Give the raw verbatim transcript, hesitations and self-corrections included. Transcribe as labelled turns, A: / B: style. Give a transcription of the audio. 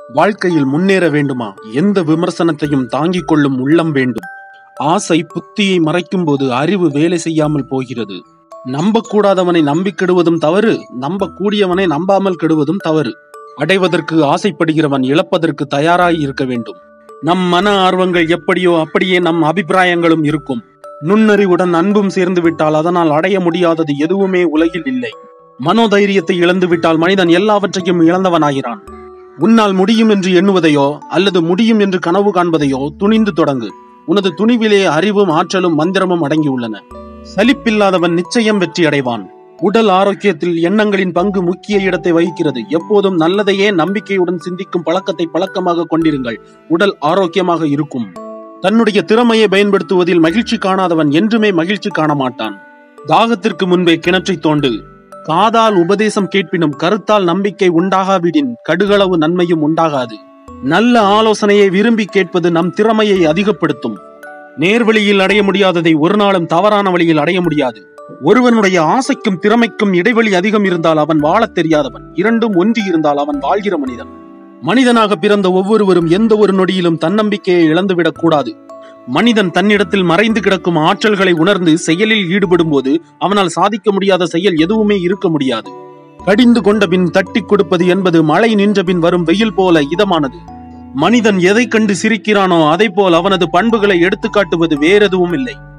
A: வாழ்க்கையில் முன்னேற வேண்டுமா? எந்த விமர்சனத்தையும் தாங்கிக் கொள்ளும் உள்ளம் வேண்டும். ஆசை புத்தியை மறைக்கும் போது அறிவு வேலை செய்யாமல் போகிறது. நம்பக்கூடாதவனை நம்பி கெடுவதும் தவறு, நம்ப கூடியவனை நம்பாமல் கெடுவதும் தவறு. அடைவதற்கு ஆசைப்படுகிறவன் இழப்பதற்கு தயாராய் இருக்க வேண்டும். நம் மன ஆர்வங்கள் எப்படியோ அப்படியே நம் அபிப்பிராயங்களும் இருக்கும். நுண்ணறிவுடன் அன்பும் சேர்ந்து விட்டால் அதனால் அடைய முடியாதது எதுவுமே உலகில் இல்லை. மனோதைரியத்தை இழந்து விட்டால் மனிதன் எல்லாவற்றையும் இழந்தவனாகிறான். உன்னால் முடியும் என்று எண்ணுவதையோ அல்லது முடியும் என்று கனவு காண்பதையோ துணிந்து தொடங்கு. உனது துணிவிலே அறிவும் ஆற்றலும் மந்திரமும் அடங்கியுள்ளன. சலிப்பில்லாதவன் நிச்சயம் வெற்றி அடைவான். உடல் ஆரோக்கியத்தில் எண்ணங்களின் பங்கு முக்கிய இடத்தை வகிக்கிறது. எப்போதும் நல்லதையே நம்பிக்கையுடன் சிந்திக்கும் பழக்கத்தை பழக்கமாக கொண்டிருங்கள். உடல் ஆரோக்கியமாக இருக்கும். தன்னுடைய திறமையை பயன்படுத்துவதில் மகிழ்ச்சி காணாதவன் என்றுமே மகிழ்ச்சி காண மாட்டான். தாகத்திற்கு முன்பே கிணற்றை தோண்டு. காதால் உபதேசம் கேட்பினும் கருத்தால் நம்பிக்கை உண்டாகாவிடின் கடுகளவு நன்மையும் உண்டாகாது. நல்ல ஆலோசனையை விரும்பி கேட்பது நம் திறமையை அதிகப்படுத்தும். நேர்வழியில் அடைய முடியாததை ஒரு நாளும் தவறான வழியில் அடைய முடியாது. ஒருவனுடைய ஆசைக்கும் திறமைக்கும் இடைவெளி அதிகம் இருந்தால் அவன் வாழத் தெரியாதவன். இரண்டும் ஒன்றி இருந்தால் அவன் வாழ்கிற மனிதன். மனிதனாக பிறந்த ஒவ்வொருவரும் எந்த ஒரு நொடியிலும் தன்னம்பிக்கையை இழந்துவிடக் கூடாது. மனிதன் தன்னிடத்தில் மறைந்து கிடக்கும் ஆற்றல்களை உணர்ந்து செயலில் ஈடுபடும் போது அவனால் சாதிக்க முடியாத செயல் எதுவுமே இருக்க முடியாது. கடிந்து கொண்ட பின் தட்டி கொடுப்பது என்பது மழை நின்ற பின் வரும் வெயில் போல இதமானது. மனிதன் எதை கண்டு சிரிக்கிறானோ அதை போல் அவனது பண்புகளை எடுத்துக்காட்டுவது வேறெதுவும் இல்லை.